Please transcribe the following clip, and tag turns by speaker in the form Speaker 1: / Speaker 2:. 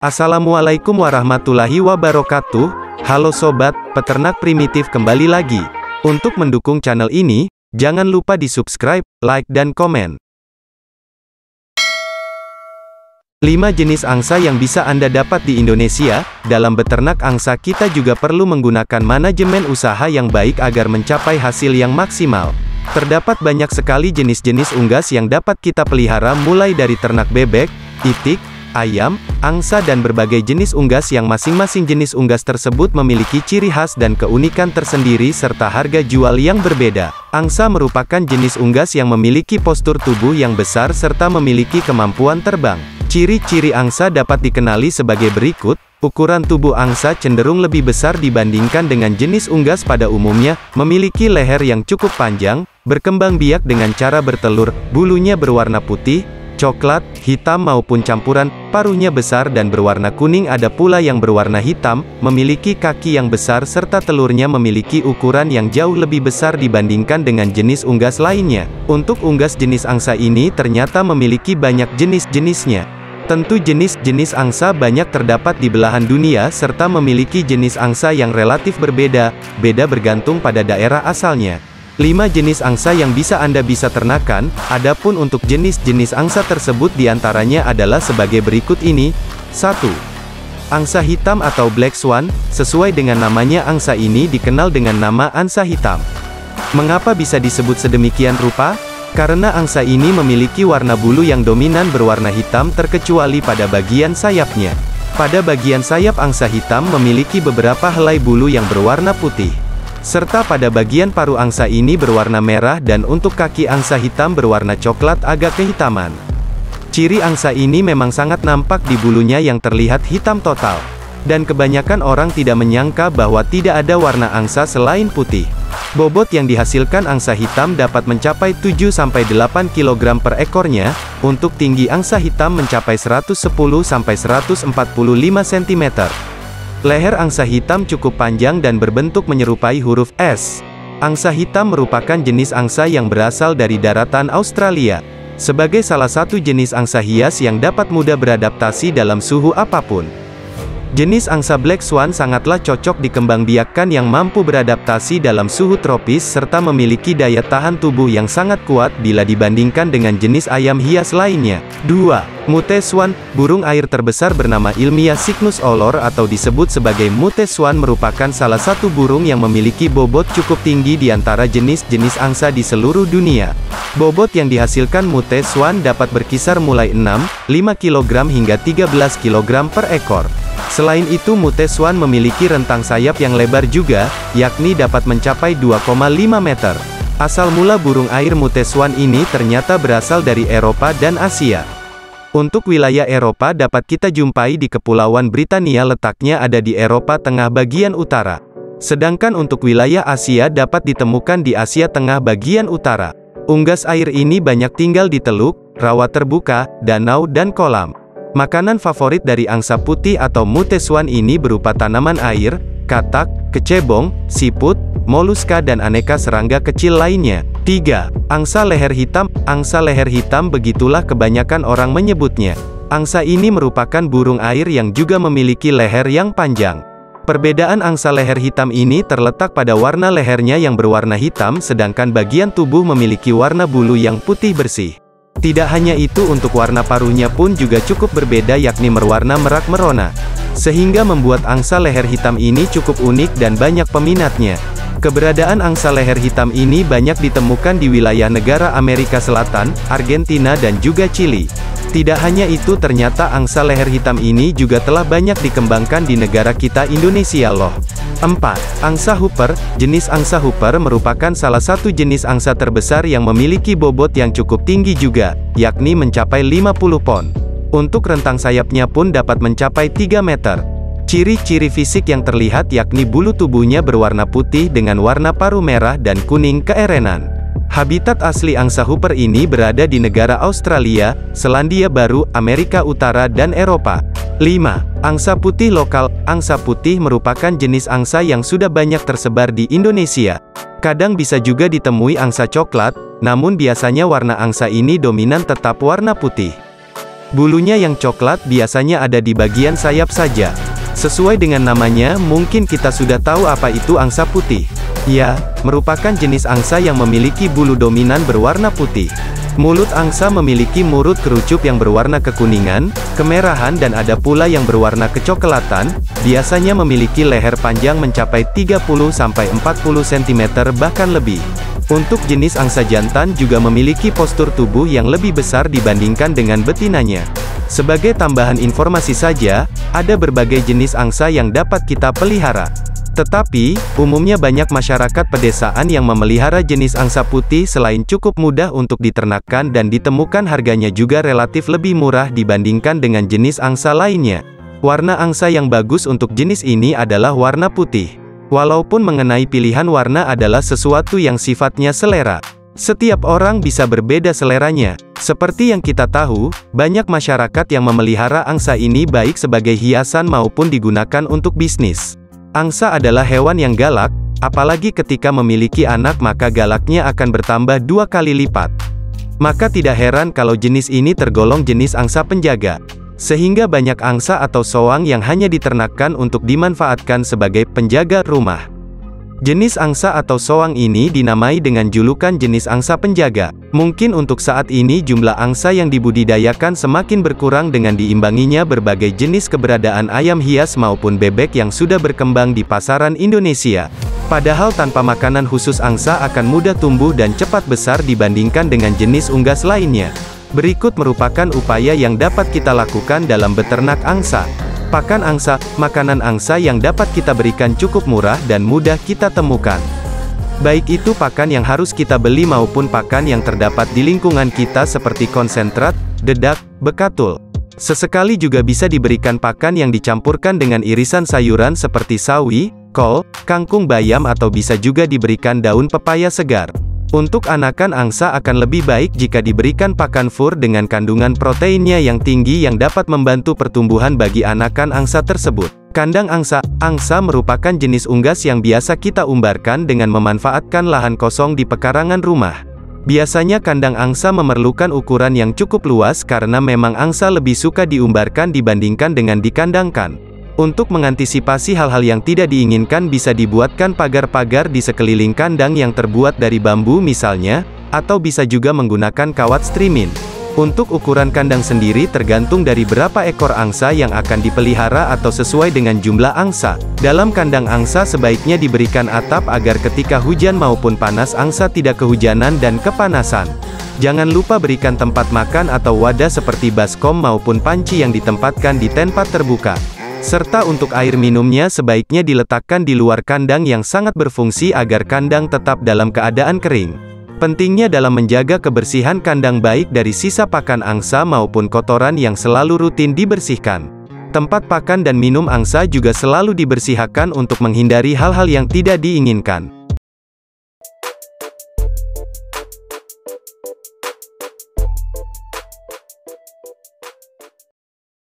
Speaker 1: Assalamualaikum warahmatullahi wabarakatuh. Halo sobat, peternak primitif kembali lagi. Untuk mendukung channel ini, jangan lupa di subscribe, like dan komen. 5 jenis angsa yang bisa Anda dapat di Indonesia. Dalam beternak angsa kita juga perlu menggunakan manajemen usaha yang baik agar mencapai hasil yang maksimal. Terdapat banyak sekali jenis-jenis unggas yang dapat kita pelihara, mulai dari ternak bebek, itik, ayam, angsa dan berbagai jenis unggas yang masing-masing jenis unggas tersebut memiliki ciri khas dan keunikan tersendiri serta harga jual yang berbeda. Angsa merupakan jenis unggas yang memiliki postur tubuh yang besar serta memiliki kemampuan terbang. Ciri-ciri angsa dapat dikenali sebagai berikut. Ukuran tubuh angsa cenderung lebih besar dibandingkan dengan jenis unggas pada umumnya, memiliki leher yang cukup panjang, berkembang biak dengan cara bertelur, bulunya berwarna putih, coklat, hitam maupun campuran, paruhnya besar dan berwarna kuning, ada pula yang berwarna hitam, memiliki kaki yang besar serta telurnya memiliki ukuran yang jauh lebih besar dibandingkan dengan jenis unggas lainnya. Untuk unggas jenis angsa ini ternyata memiliki banyak jenis-jenisnya. Tentu jenis-jenis angsa banyak terdapat di belahan dunia serta memiliki jenis angsa yang relatif berbeda, bergantung pada daerah asalnya. 5 jenis angsa yang bisa Anda ternakan. Adapun untuk jenis-jenis angsa tersebut diantaranya adalah sebagai berikut ini. 1. Angsa hitam atau Black Swan. Sesuai dengan namanya, angsa ini dikenal dengan nama angsa hitam. Mengapa bisa disebut sedemikian rupa? Karena angsa ini memiliki warna bulu yang dominan berwarna hitam terkecuali pada bagian sayapnya. Pada bagian sayap angsa hitam memiliki beberapa helai bulu yang berwarna putih. Serta pada bagian paruh angsa ini berwarna merah dan untuk kaki angsa hitam berwarna coklat agak kehitaman. Ciri angsa ini memang sangat nampak di bulunya yang terlihat hitam total. Dan kebanyakan orang tidak menyangka bahwa tidak ada warna angsa selain putih. Bobot yang dihasilkan angsa hitam dapat mencapai 7-8 kg per ekornya. Untuk tinggi angsa hitam mencapai 110-145 cm. Leher angsa hitam cukup panjang dan berbentuk menyerupai huruf S. Angsa hitam merupakan jenis angsa yang berasal dari daratan Australia. Sebagai salah satu jenis angsa hias yang dapat mudah beradaptasi dalam suhu apapun. Jenis angsa Black Swan sangatlah cocok dikembangbiakkan yang mampu beradaptasi dalam suhu tropis serta memiliki daya tahan tubuh yang sangat kuat bila dibandingkan dengan jenis ayam hias lainnya. 2. Mute Swan. Burung air terbesar bernama ilmiah Cygnus olor atau disebut sebagai Mute Swan merupakan salah satu burung yang memiliki bobot cukup tinggi di antara jenis-jenis angsa di seluruh dunia. Bobot yang dihasilkan Mute Swan dapat berkisar mulai 6-5 kg hingga 13 kg per ekor. Selain itu, Mute Swan memiliki rentang sayap yang lebar juga, yakni dapat mencapai 2,5 meter. Asal mula burung air Mute Swan ini ternyata berasal dari Eropa dan Asia. Untuk wilayah Eropa dapat kita jumpai di Kepulauan Britania, letaknya ada di Eropa tengah bagian utara. Sedangkan untuk wilayah Asia dapat ditemukan di Asia Tengah bagian utara. Unggas air ini banyak tinggal di teluk, rawa terbuka, danau dan kolam. Makanan favorit dari angsa putih atau Mute Swan ini berupa tanaman air, katak, kecebong, siput, moluska dan aneka serangga kecil lainnya. 3. Angsa leher hitam. Angsa leher hitam begitulah kebanyakan orang menyebutnya. Angsa ini merupakan burung air yang juga memiliki leher yang panjang. Perbedaan angsa leher hitam ini terletak pada warna lehernya yang berwarna hitam, sedangkan bagian tubuh memiliki warna bulu yang putih bersih. Tidak hanya itu, untuk warna paruhnya pun juga cukup berbeda, yakni berwarna merak merona. Sehingga membuat angsa leher hitam ini cukup unik dan banyak peminatnya. Keberadaan angsa leher hitam ini banyak ditemukan di wilayah negara Amerika Selatan, Argentina dan juga Chili. Tidak hanya itu, ternyata angsa leher hitam ini juga telah banyak dikembangkan di negara kita Indonesia loh. 4. Angsa Hooper. Jenis angsa Hooper merupakan salah satu jenis angsa terbesar yang memiliki bobot yang cukup tinggi juga, yakni mencapai 50 pon. Untuk rentang sayapnya pun dapat mencapai 3 meter. Ciri-ciri fisik yang terlihat yakni bulu tubuhnya berwarna putih dengan warna paruh merah dan kuning keerenan. Habitat asli angsa Hooper ini berada di negara Australia, Selandia Baru, Amerika Utara dan Eropa. 5. Angsa putih lokal. Angsa putih merupakan jenis angsa yang sudah banyak tersebar di Indonesia. Kadang bisa juga ditemui angsa coklat, namun biasanya warna angsa ini dominan tetap warna putih. Bulunya yang coklat biasanya ada di bagian sayap saja. Sesuai dengan namanya, mungkin kita sudah tahu apa itu angsa putih. Ya, merupakan jenis angsa yang memiliki bulu dominan berwarna putih. Mulut angsa memiliki murut kerucut yang berwarna kekuningan, kemerahan dan ada pula yang berwarna kecoklatan, biasanya memiliki leher panjang mencapai 30-40 cm bahkan lebih. Untuk jenis angsa jantan juga memiliki postur tubuh yang lebih besar dibandingkan dengan betinanya. Sebagai tambahan informasi saja, ada berbagai jenis angsa yang dapat kita pelihara. Tetapi, umumnya banyak masyarakat pedesaan yang memelihara jenis angsa putih selain cukup mudah untuk diternakkan dan ditemukan harganya juga relatif lebih murah dibandingkan dengan jenis angsa lainnya. Warna angsa yang bagus untuk jenis ini adalah warna putih. Walaupun mengenai pilihan warna adalah sesuatu yang sifatnya selera. Setiap orang bisa berbeda seleranya. Seperti yang kita tahu, banyak masyarakat yang memelihara angsa ini baik sebagai hiasan maupun digunakan untuk bisnis. Angsa adalah hewan yang galak, apalagi ketika memiliki anak maka galaknya akan bertambah 2 kali lipat. Maka tidak heran kalau jenis ini tergolong jenis angsa penjaga. Sehingga banyak angsa atau soang yang hanya diternakkan untuk dimanfaatkan sebagai penjaga rumah. Jenis angsa atau soang ini dinamai dengan julukan jenis angsa penjaga. Mungkin untuk saat ini jumlah angsa yang dibudidayakan semakin berkurang dengan diimbanginya berbagai jenis keberadaan ayam hias maupun bebek yang sudah berkembang di pasaran Indonesia. Padahal tanpa makanan khusus angsa akan mudah tumbuh dan cepat besar dibandingkan dengan jenis unggas lainnya. Berikut merupakan upaya yang dapat kita lakukan dalam beternak angsa. Pakan angsa, makanan angsa yang dapat kita berikan cukup murah dan mudah kita temukan. Baik itu pakan yang harus kita beli maupun pakan yang terdapat di lingkungan kita seperti konsentrat, dedak, bekatul. Sesekali juga bisa diberikan pakan yang dicampurkan dengan irisan sayuran seperti sawi, kol, kangkung bayam atau bisa juga diberikan daun pepaya segar. Untuk anakan angsa akan lebih baik jika diberikan pakan fur dengan kandungan proteinnya yang tinggi yang dapat membantu pertumbuhan bagi anakan angsa tersebut. Kandang angsa. Angsa merupakan jenis unggas yang biasa kita umbarkan dengan memanfaatkan lahan kosong di pekarangan rumah. Biasanya kandang angsa memerlukan ukuran yang cukup luas karena memang angsa lebih suka diumbarkan dibandingkan dengan dikandangkan. Untuk mengantisipasi hal-hal yang tidak diinginkan bisa dibuatkan pagar-pagar di sekeliling kandang yang terbuat dari bambu misalnya, atau bisa juga menggunakan kawat strimin. Untuk ukuran kandang sendiri tergantung dari berapa ekor angsa yang akan dipelihara atau sesuai dengan jumlah angsa. Dalam kandang angsa sebaiknya diberikan atap agar ketika hujan maupun panas angsa tidak kehujanan dan kepanasan. Jangan lupa berikan tempat makan atau wadah seperti baskom maupun panci yang ditempatkan di tempat terbuka. Serta untuk air minumnya sebaiknya diletakkan di luar kandang yang sangat berfungsi agar kandang tetap dalam keadaan kering. Pentingnya dalam menjaga kebersihan kandang baik dari sisa pakan angsa maupun kotoran yang selalu rutin dibersihkan. Tempat pakan dan minum angsa juga selalu dibersihkan untuk menghindari hal-hal yang tidak diinginkan.